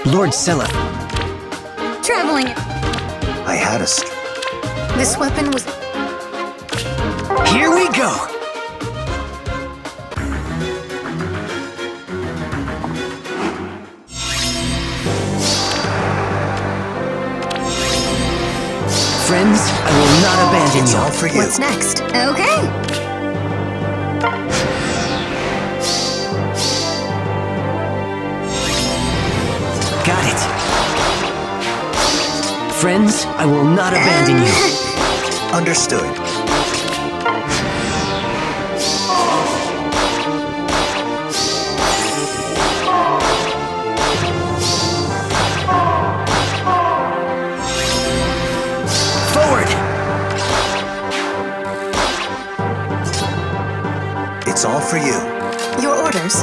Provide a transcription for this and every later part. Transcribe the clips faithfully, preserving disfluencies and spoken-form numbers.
Lord Scylla. Traveling. I had a st- This weapon was... Here we go! Friends, I will not abandon It's you. all for you. What's next? Okay. Got it. Friends, I will not abandon you. Understood. Forward! It's all for you. Your orders.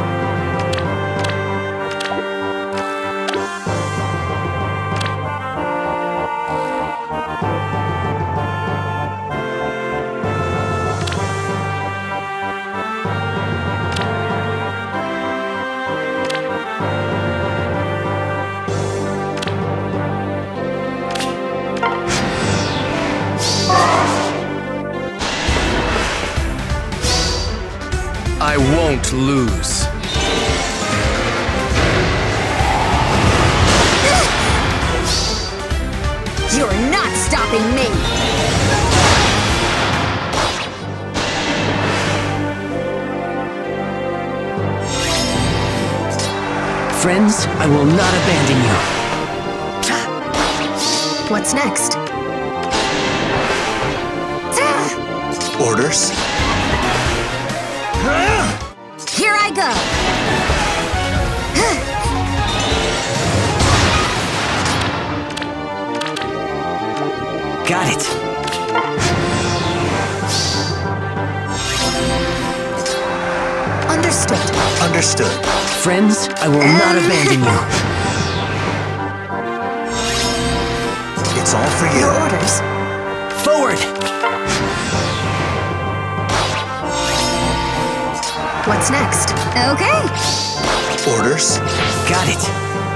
I won't lose. You're not stopping me! Friends, I will not abandon you. What's next? Orders? Here I go! Got it. Understood. Understood. Friends, I will not abandon you. It's all for you. Your orders. Forward! What's next? Okay. Orders? Got it.